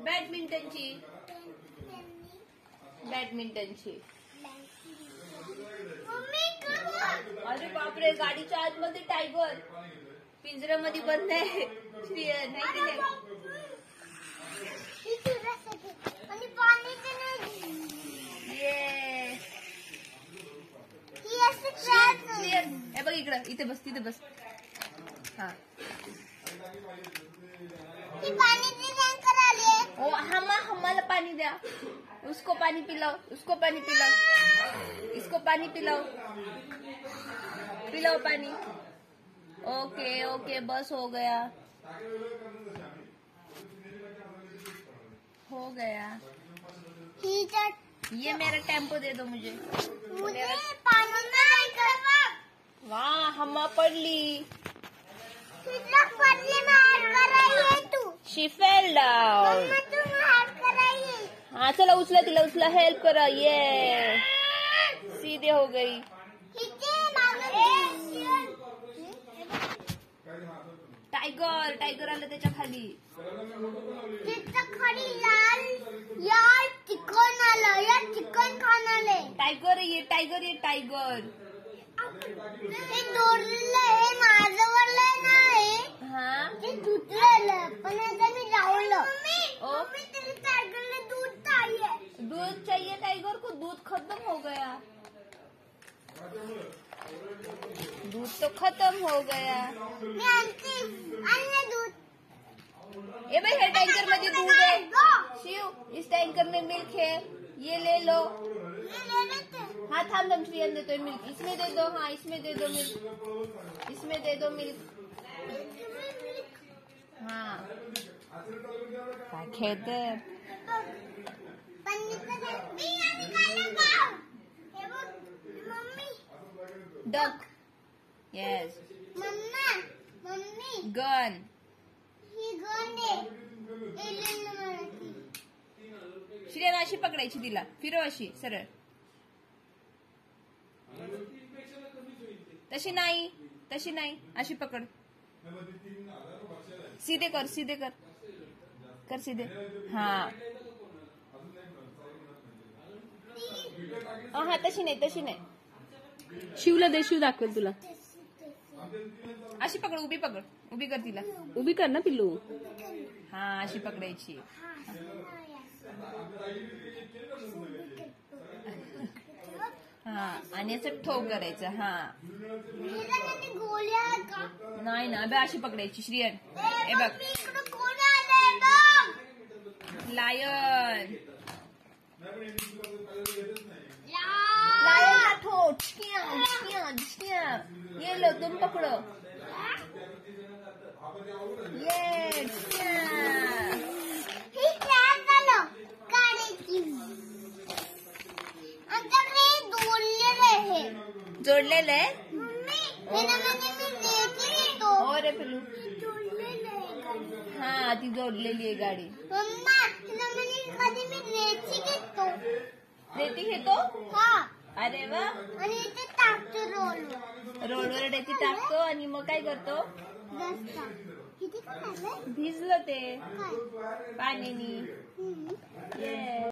बॅडमिंटनची. बॅडमिंटनची. अरे बापरे, गाडीच्या आतमध्ये टायगर पिंजऱ्यामध्ये बंद आहे. नाही की नाही? हे बघ इकडं, इथे बस, तिथे बस. हाँ ओ हमारा पानी दिया. उसको पानी पिलाओ, उसको पानी पिलाओ, इसको पानी पिलाओ, पिलाओ पानी. ओके ओके, बस हो गया, हो गया. ये मेरा टेम्पो दे दो मुझे. पानी वाह, हम्मा पडली. She fell down. हाँ चला, उचला तिला, उचला, हेल्प करा. ये सीधे हो गई. टायगर, टायगर आलं त्याच्या खाली. यार चिकन आलं, यार चिकन खाणारे. टायगर ये, टायगर ये, टायगर. हे दोरलेलं आहे, माझं नाही. हाँ ते तुटलेलं, पण आता मी लावलं. मम्मी तेरे टायगरला दूध चाहिए. दूध चाहिए. टाइगर को दूध खत्म हो गया. दूध तो खत्म हो गया. मी आणते दूध. ए भाई, हे टँकर मध्ये दूध है. शिव, इस टँकर में मिल्क है, ये ले लो. हाँ थाम थाम, श्रियन देतोय मिल्क. इसमें दे दो. हाँ इसमें दे दो मिल्क, इसमें दे दो मिल्क. हाँ काय खेळते. डक. येस. Mummy gun. ही गन दे. श्रेया अशी पकडायची तिला, फिरव अशी सरळ. तशी नाही, तशी नाही, अशी पकड. सीधे कर, सीधे कर, कर सीधे. हाँ हाँ, तशी नाही, तशी नाही. शिवला दे, शिव दाखवेल तुला. अशी पकड, उभी पकड, उभी कर तिला. उभी कर ना पिल्लू. हाँ अशी पकडायची. हाँ आणि असं ठोक करायचं. हाँ नाही ना, अबे अशी पकडायची. श्रियन हे बघ, लायन. लायन का ठोक. ये लो, तुम पकड़ो. ये जोडलेलं आहे. अरे पिल्लू, हा ती जोडलेली आहे गाडी. रेती घेतो. अरे वा. आणि ते टाकतो रोडवर रेती टाकतो आणि मग काय करतो. किती भिजलं ते पाण्यानी.